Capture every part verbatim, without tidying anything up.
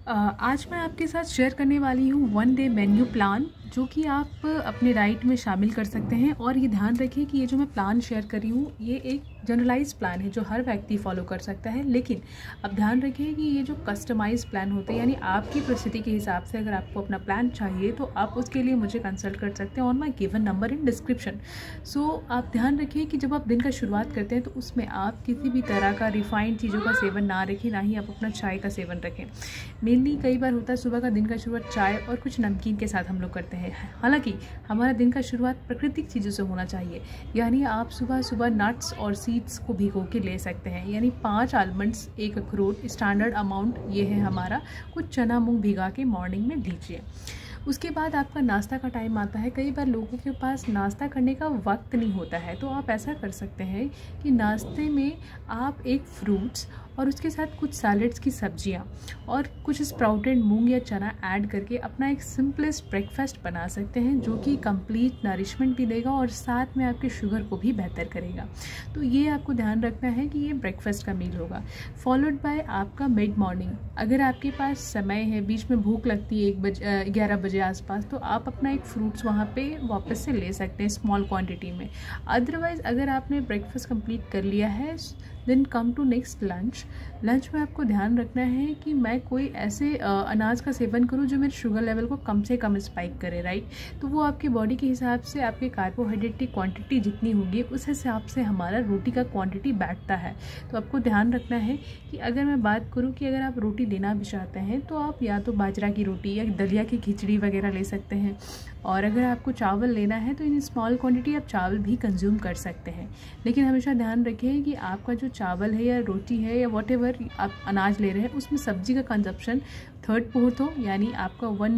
अ, आज मैं आपके साथ शेयर करने वाली हूँ वन डे मेन्यू प्लान, जो कि आप अपने डाइट में शामिल कर सकते हैं। और ये ध्यान रखिए कि ये जो मैं प्लान शेयर कर रही हूँ ये एक जनरलाइज प्लान है जो हर व्यक्ति फॉलो कर सकता है। लेकिन अब ध्यान रखिए कि ये जो कस्टमाइज प्लान होते हैं, यानी आपकी परिस्थिति के हिसाब से अगर आपको अपना प्लान चाहिए तो आप उसके लिए मुझे कंसल्ट कर सकते हैं on my given number in description. So आप ध्यान रखिए कि जब आप दिन का शुरुआत करते हैं तो उसमें आप किसी भी तरह का रिफाइंड चीज़ों का सेवन ना रखें, ना ही आप अपना चाय का सेवन रखें। मेनली कई बार होता है सुबह का दिन का शुरुआत चाय और कुछ नमकीन के साथ हम लोग करते हैं। हालांकि हमारा दिन का शुरुआत प्राकृतिक चीज़ों से होना चाहिए, यानी आप सुबह सुबह नट्स और सीड्स को भिगो के ले सकते हैं। यानी पाँच आलमंड्स, एक अखरोट, स्टैंडर्ड अमाउंट ये है हमारा। कुछ चना मूंग भिगा के मॉर्निंग में लीजिए। उसके बाद आपका नाश्ता का टाइम आता है। कई बार लोगों के पास नाश्ता करने का वक्त नहीं होता है, तो आप ऐसा कर सकते हैं कि नाश्ते में आप एक फ्रूट्स और उसके साथ कुछ सैलड्स की सब्जियां और कुछ स्प्राउटेड मूंग या चना ऐड करके अपना एक सिंपलेस्ट ब्रेकफास्ट बना सकते हैं, जो कि कंप्लीट नरिशमेंट भी देगा और साथ में आपके शुगर को भी बेहतर करेगा। तो ये आपको ध्यान रखना है कि ये ब्रेकफास्ट का मील होगा, फॉलोड बाय आपका मिड मॉर्निंग। अगर आपके पास समय है, बीच में भूख लगती है एक बजे ग्यारह बजे आसपास, तो आप अपना एक फ्रूट्स वहाँ पे वापस से ले सकते हैं स्मॉल क्वांटिटी में। अदरवाइज़ अगर आपने ब्रेकफास्ट कंप्लीट कर लिया है then come to next lunch. Lunch में आपको ध्यान रखना है कि मैं कोई ऐसे अनाज का सेवन करूं जो मेरे शुगर लेवल को कम से कम स्पाइक करे, राइट। तो वो आपके बॉडी के हिसाब से आपके कार्बोहाइड्रेट की क्वांटिटी जितनी होगी उस हिसाब से हमारा रोटी का क्वांटिटी बैठता है। तो आपको ध्यान रखना है कि अगर मैं बात करूँ कि अगर आप रोटी लेना भी चाहते हैं तो आप या तो बाजरा की रोटी या दलिया की खिचड़ी वगैरह ले सकते हैं, और अगर आपको चावल लेना है तो इन स्मॉल क्वांटिटी आप चावल भी कंज्यूम कर सकते हैं। लेकिन हमेशा ध्यान रखें कि आपका जो चावल है या रोटी है या वॉट एवर आप अनाज ले रहे हैं उसमें सब्जी का कंजप्शन थर्ड फोर्थ हो, यानी आपका वन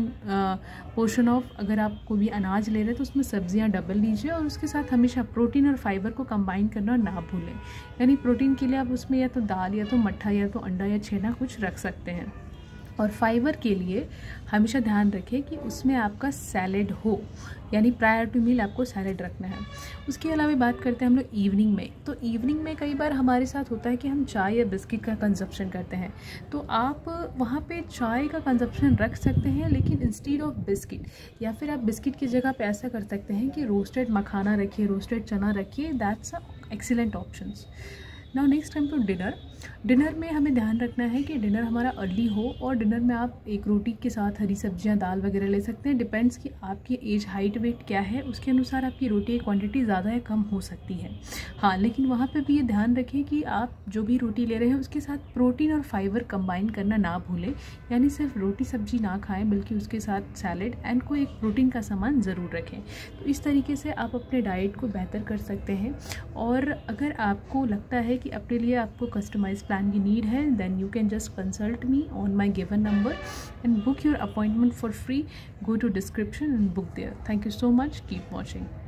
पोर्शन ऑफ अगर आप कोई भी अनाज ले रहे हैं तो उसमें सब्जियां डबल लीजिए। और उसके साथ हमेशा प्रोटीन और फाइबर को कंबाइन करना ना भूलें। यानी प्रोटीन के लिए आप उसमें या तो दाल या तो मट्ठा या तो अंडा या छेना कुछ रख सकते हैं। और फाइबर के लिए हमेशा ध्यान रखें कि उसमें आपका सैलेड हो, यानी प्रायर टू मील आपको सैलेड रखना है। उसके अलावा बात करते हैं हम लोग इवनिंग में। तो इवनिंग में कई बार हमारे साथ होता है कि हम चाय या बिस्किट का कंजप्शन करते हैं, तो आप वहाँ पे चाय का कंजप्शन रख सकते हैं, लेकिन इंस्टीड ऑफ बिस्किट, या फिर आप बिस्किट की जगह पे ऐसा कर सकते हैं कि रोस्टेड मखाना रखिए, रोस्टेड चना रखिए। That's a excellent options. Now next time to dinner. Dinner में हमें ध्यान रखना है कि डिनर हमारा अर्ली हो, और डिनर में आप एक रोटी के साथ हरी सब्जियां, दाल वगैरह ले सकते हैं। डिपेंड्स कि आपकी एज, हाइट, वेट क्या है, उसके अनुसार आपकी रोटी की क्वांटिटी ज़्यादा या कम हो सकती है। हाँ, लेकिन वहाँ पे भी ये ध्यान रखें कि आप जो भी रोटी ले रहे हैं उसके साथ प्रोटीन और फाइबर कंबाइन करना ना भूलें। यानी सिर्फ रोटी सब्जी ना खाएँ, बल्कि उसके साथ सैलेड एंड कोई एक प्रोटीन का सामान ज़रूर रखें। तो इस तरीके से आप अपने डाइट को बेहतर कर सकते हैं। और अगर आपको लगता है कि अपने लिए आपको कस्टमाइज प्लान की नीड है, then you can just consult me on my given number and book your appointment for free. Go to description and book there. Thank you so much. Keep watching.